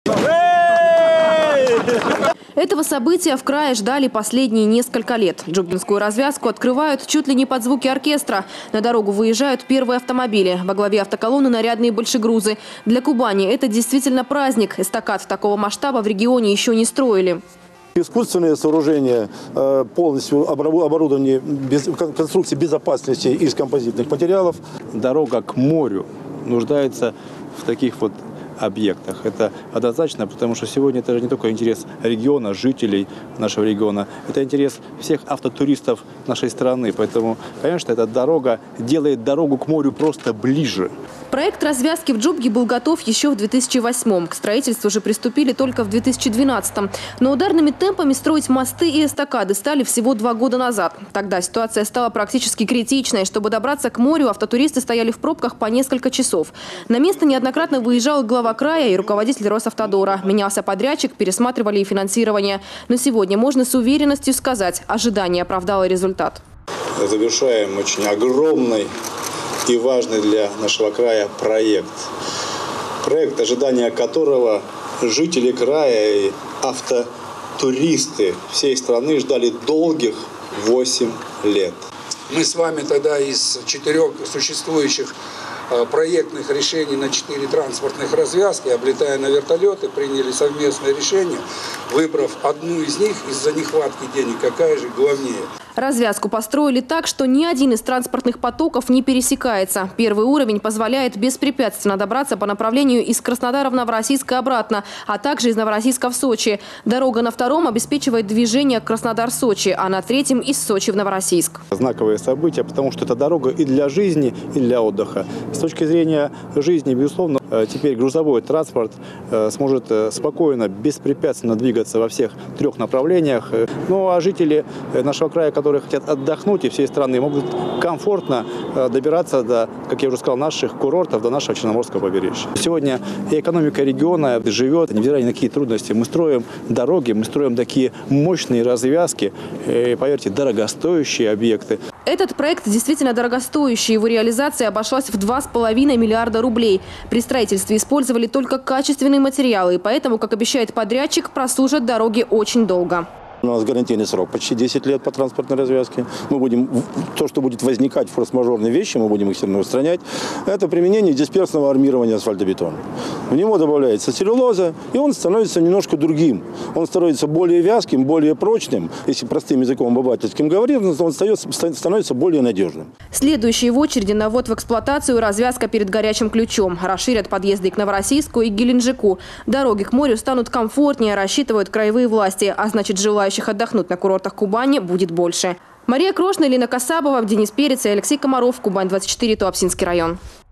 Этого события в крае ждали последние несколько лет. Джубгинскую развязку открывают чуть ли не под звуки оркестра. На дорогу выезжают первые автомобили. Во главе автоколонны нарядные большегрузы. Для Кубани это действительно праздник. Эстакад такого масштаба в регионе еще не строили. Искусственные сооружения, полностью оборудование конструкции безопасности из композитных материалов. Дорога к морю нуждается в таких вот объектах. Это однозначно, потому что сегодня это же не только интерес региона, жителей нашего региона, это интерес всех автотуристов нашей страны. Поэтому, конечно, эта дорога делает дорогу к морю просто ближе. Проект развязки в Джубге был готов еще в 2008-м. К строительству же приступили только в 2012-м. Но ударными темпами строить мосты и эстакады стали всего 2 года назад. Тогда ситуация стала практически критичной. Чтобы добраться к морю, автотуристы стояли в пробках по несколько часов. На место неоднократно выезжал глава края и руководитель Росавтодора. Менялся подрядчик, пересматривали и финансирование. Но сегодня можно с уверенностью сказать, ожидание оправдало результат. Завершаем очень огромный и важный для нашего края проект. Проект, ожидания которого жители края и автотуристы всей страны ждали долгих 8 лет. Мы с вами тогда из 4 существующих проектных решений на 4 транспортных развязки, облетая на вертолеты, приняли совместное решение, выбрав одну из них из-за нехватки денег, какая же главнее. Развязку построили так, что ни один из транспортных потоков не пересекается. Первый уровень позволяет беспрепятственно добраться по направлению из Краснодара в Новороссийск и обратно, а также из Новороссийска в Сочи. Дорога на втором обеспечивает движение Краснодар-Сочи, а на третьем из Сочи в Новороссийск. Знаковое событие, потому что это дорога и для жизни, и для отдыха. С точки зрения жизни, безусловно, теперь грузовой транспорт сможет спокойно, беспрепятственно двигаться во всех 3 направлениях. Ну а жители нашего края, которые хотят отдохнуть и всей страны, могут комфортно добираться до, как я уже сказал, наших курортов, до нашего Черноморского побережья. Сегодня и экономика региона живет, невзирая ни на какие трудности. Мы строим дороги, мы строим такие мощные развязки, поверьте, дорогостоящие объекты. Этот проект действительно дорогостоящий. Его реализация обошлась в 2,5 миллиарда рублей. При строительстве использовали только качественные материалы, и поэтому, как обещает подрядчик, прослужат дороги очень долго. У нас гарантийный срок почти 10 лет по транспортной развязке. Мы будем, то, что будет возникать форс-мажорные вещи, мы будем их все равно устранять. Это применение дисперсного армирования асфальтобетона. В него добавляется целлюлоза, и он становится немножко другим. Он становится более вязким, более прочным. Если простым языком обывательским говорить, он становится более надежным. Следующие в очереди на ввод в эксплуатацию развязка перед горячим ключом. Расширят подъезды к Новороссийску и Геленджику. Дороги к морю станут комфортнее, рассчитывают краевые власти. А значит, желающих отдохнуть на курортах Кубани будет больше. Мария Крошна, Лина Касабова, Денис Перец и Алексей Комаров. Кубань-24, Туапсинский район.